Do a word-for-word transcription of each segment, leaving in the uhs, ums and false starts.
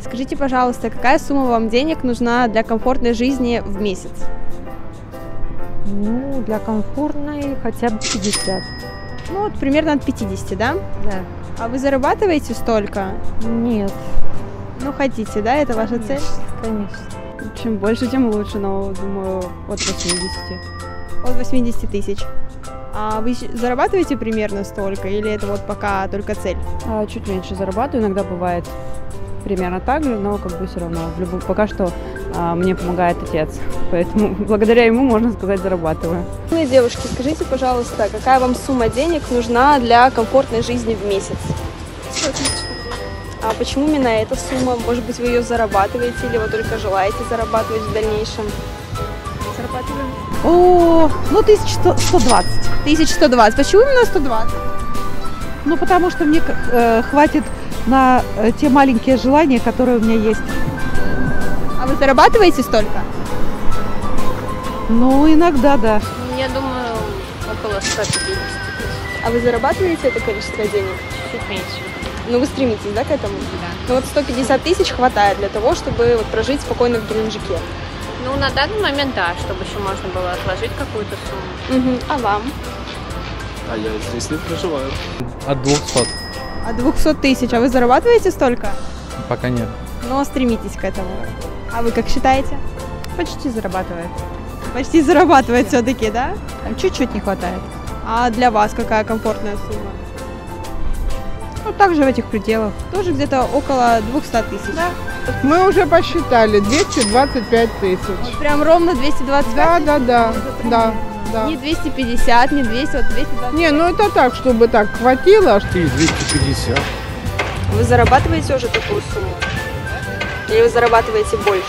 Скажите, пожалуйста, какая сумма вам денег нужна для комфортной жизни в месяц? Ну, для комфортной хотя бы пятьдесят. Ну, вот примерно от пятидесяти, да? Да. А вы зарабатываете столько? Нет. Ну, хотите, да? Это ваша цель? Конечно. Чем больше, тем лучше, но, думаю, от восьмидесяти. От восьмидесяти тысяч. А вы щ- зарабатываете примерно столько? Или это вот пока только цель? А, чуть меньше зарабатываю, иногда бывает примерно так же, но как бы все равно. В любом, пока что а, мне помогает отец, поэтому благодаря ему, можно сказать, зарабатываю. Девушки, скажите, пожалуйста, какая вам сумма денег нужна для комфортной жизни в месяц? сто тысяч. А почему именно эта сумма? Может быть, вы ее зарабатываете или вы только желаете зарабатывать в дальнейшем? Зарабатываем. О, ну тысяч сто двадцать. тысяча сто двадцать. Почему именно сто двадцать? Ну потому что мне э, хватит на э, те маленькие желания, которые у меня есть. А вы зарабатываете столько? Ну иногда да. Я думаю, около ста пятидесяти тысяч. А вы зарабатываете это количество денег? Чуть меньше. Ну, вы стремитесь, да, к этому? Да. Ну, вот сто пятьдесят тысяч хватает для того, чтобы вот прожить спокойно в Геленджике. Ну, на данный момент, да, чтобы еще можно было отложить какую-то сумму. Угу. А вам? А я здесь не проживаю. От двухсот. От двухсот тысяч. А вы зарабатываете столько? Пока нет. Но стремитесь к этому. А вы как считаете? Почти зарабатывает. Почти зарабатывает все-таки, да? Чуть-чуть не хватает. А для вас какая комфортная сумма? Ну, также в этих пределах. Тоже где-то около двухсот тысяч. Да. Мы уже посчитали, двести двадцать пять тысяч. Вот прям ровно двести двадцать пять? Да, да, да, да, да. Не двести пятьдесят, не двести, вот двести двадцать. Не, ну это так, чтобы так хватило. Ты двести пятьдесят. Вы зарабатываете уже такую сумму? Или вы зарабатываете больше?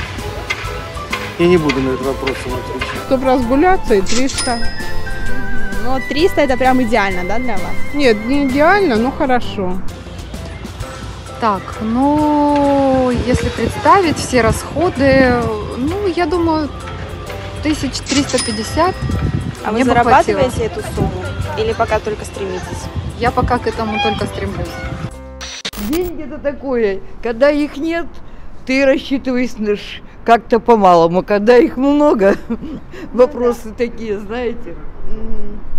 Я не буду на этот вопрос отвечать. Чтобы разгуляться, и триста. Ну, вот триста это прям идеально, да, для вас? Нет, не идеально, но хорошо. Так, ну, если представить все расходы, ну, я думаю, тысяч триста пятьдесят. А мне вы бы зарабатываете хватило. эту сумму? Или пока только стремитесь? Я пока к этому только стремлюсь. Деньги это такое, когда их нет, ты рассчитываешь как-то по-малому, когда их много, вопросы такие, знаете. Мгм.